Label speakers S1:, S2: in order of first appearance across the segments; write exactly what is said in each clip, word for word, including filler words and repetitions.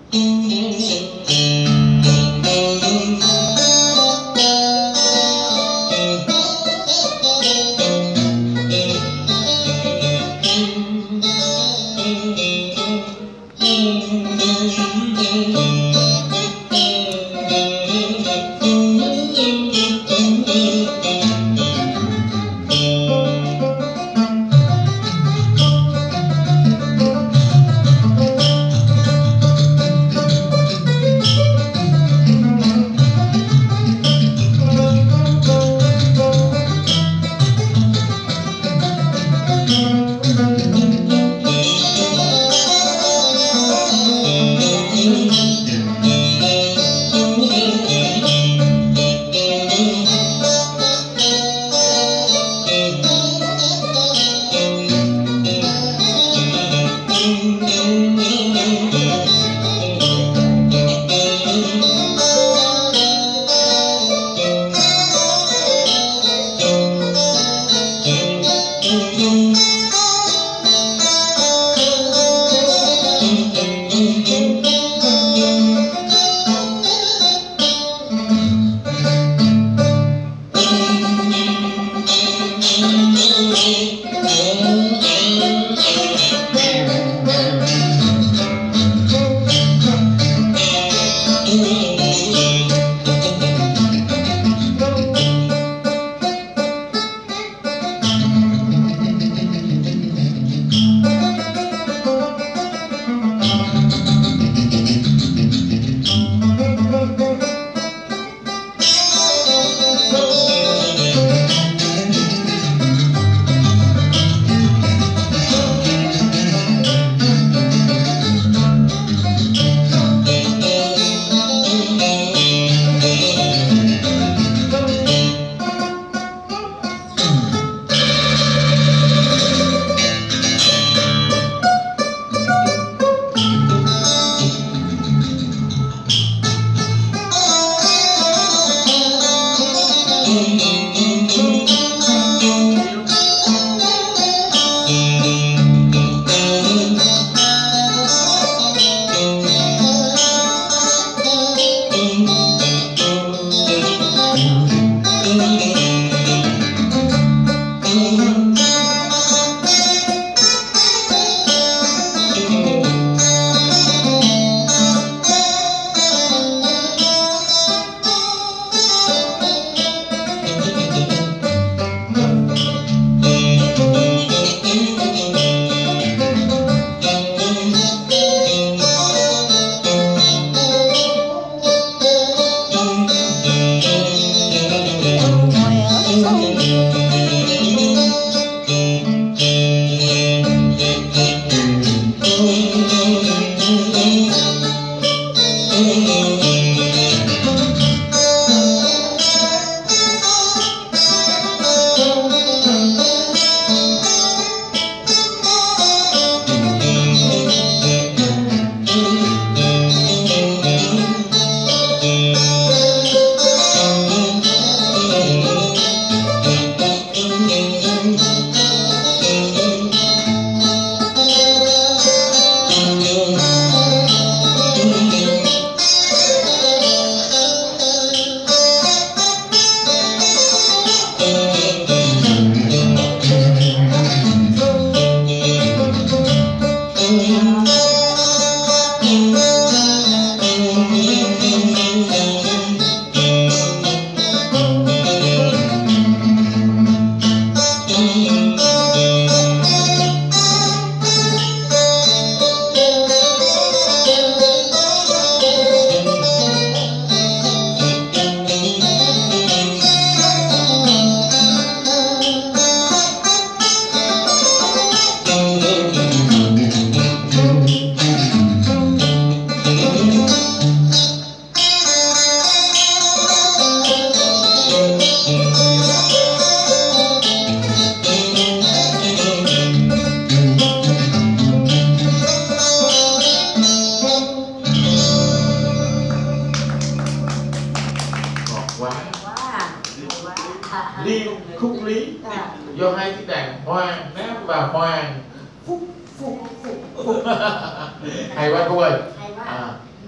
S1: Liên khúc lý do hai tiếng đàn Hoa Nát và Hoàng Phúc Phúc Phúc Phúc. Hay quá cô ơi. À,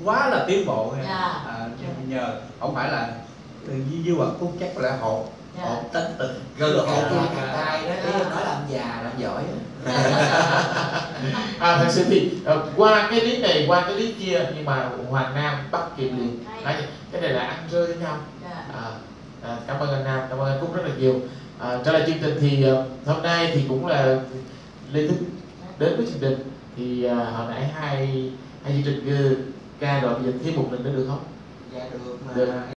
S2: quá là tiến bộ nha.
S3: Dạ.
S2: À, nhờ không phải là dư dư hoặc phúc chắc là hộ
S3: Dạ.
S2: hộ tính tình
S4: Cơ
S2: cơ
S4: hội
S2: hộ
S4: là cái tay đó, ý em nói là ông già làm giỏi.
S1: À, thật sự thì uh, qua cái lý này qua cái lý kia nhưng mà Hoàng Nam bắt kịp liền. Nói cái này là ăn rơi với nhau.
S3: Dạ.
S1: À, à, cảm ơn anh Nam, cảm ơn anh Phúc rất là nhiều. À, trở lại chương trình thì uh, hôm nay thì cũng là Lê Thức đến với chương trình thì uh, hồi nãy hai hai chương trình ca rồi bây giờ thêm một lần nữa được không?
S4: Dạ được mà.
S1: Được.